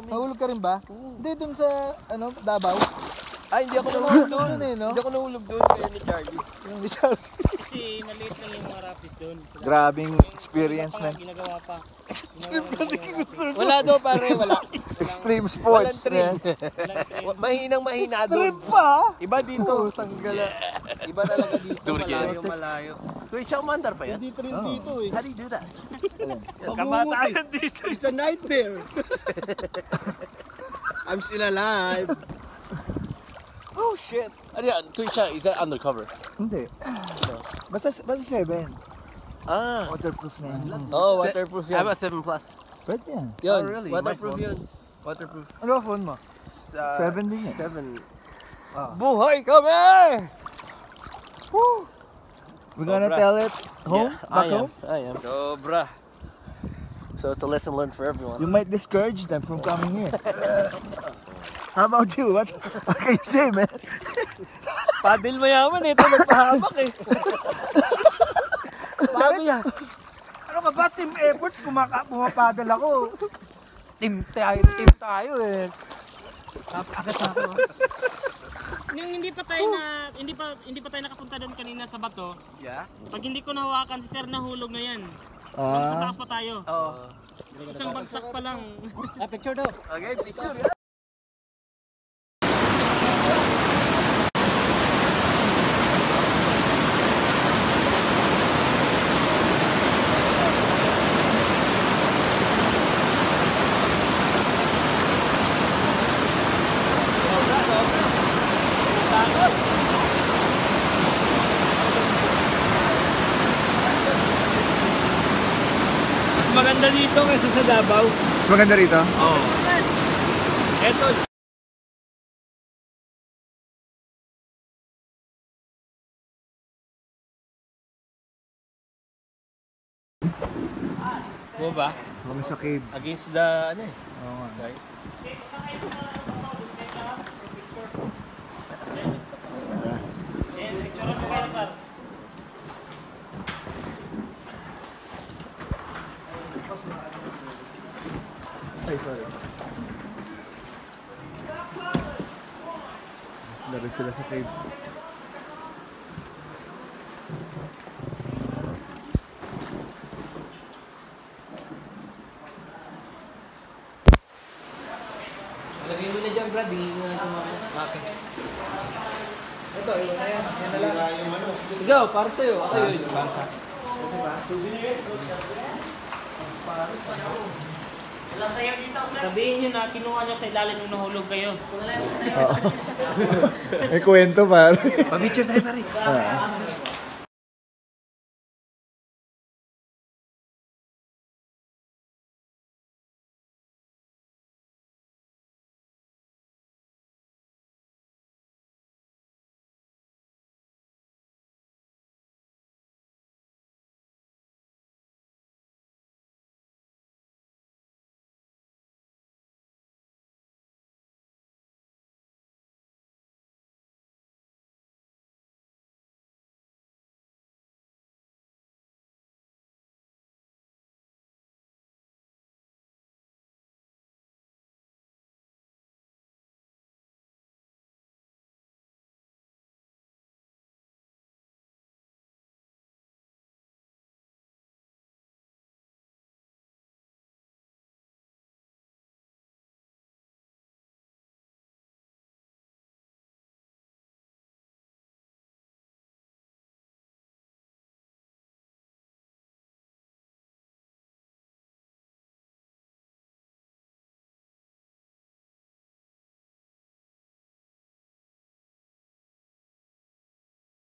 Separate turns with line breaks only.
Nahulog ka rin ba? Hindi, dun sa, ano, Davao.
Ay, hindi ako nahulog doon.
No?
Hindi ako nahulog doon, kaya ni Charlie.
Yung ni Charlie.
Kasi maliit lang yung mga rapids doon.
Grabing experience, man.
Ginagawa pa.
Wala daw pare, wala.
Extreme sports, man.
Mahinang-mahina doon.
Trip pa?
Iba dito.
Sanggala.
Iba talaga dito. Malayo. Kuya, siya umandar pa yan?
Hindi trail dito eh.
How do you do that?
Kabatayan dito. It's a nightmare. I'm still alive.
Oh shit. Ano yan? Kuya, is that undercover?
Hindi. Basta 7.
Ah.
Waterproof na yan.
Oh, waterproof yan. How about 7 plus?
Pwede yan.
Yun,
Oh, really?
waterproof yun. Waterproof.
Ano ba phone mo? 7 din yan.
7.
Ah.
Buhay kami!
Woo! We're gonna
Sobra.
tell it home? Back home?
I am. Sobra. So it's a lesson learned for everyone.
You might discourage them from coming here. How about you? What can you say, man?
Padel mayaman eh. Ito nagpahamak eh. Sabi niya.
Ano ka ba? Team effort. Pumapadal ako. Team tayo eh. Akit na ako.
Yung hindi pa tayo nakapunta doon kanina sa bato.
Yeah?
Pag hindi ko nahawakan si Sir, nahulog na yan. Sa taas pa tayo.
Oo.
Isang bagsak pa lang.
Picture daw. Okay, picture.
Mas maganda dito kaysa sa Davao.
Mas maganda rito?
Oo. Eto. Mo ba?
Kami sa cave.
Against the ano eh.
Oo nga.
Right? Picture mo kayo, Sir.
Ay, sorry. Mas lari sila sa cave.
Lagay mo na dyan, Brad. Hindi mo na ito makakit.
Ito, yun na yan. Yan na lang.
Ikaw, para sa'yo. Ako yun. Para sa sabihin nyo na kinuha niya sa ilalim nung nahulog kayo.
May kwento, pare.
Pabicture tayo, pare.